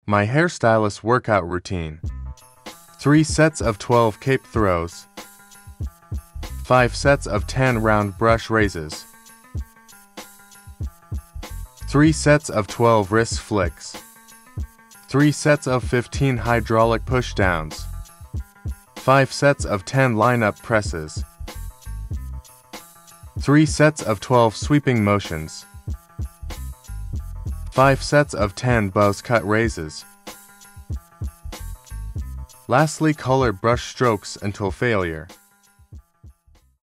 My hairstylist workout routine. 3 sets of 12 cape throws. 5 sets of 10 round brush raises. 3 sets of 12 wrist flicks. 3 sets of 15 hydraulic pushdowns. 5 sets of 10 line-up presses. 3 sets of 12 sweeping motions. 5 sets of 10 buzz cut raises. Lastly, color brush strokes until failure.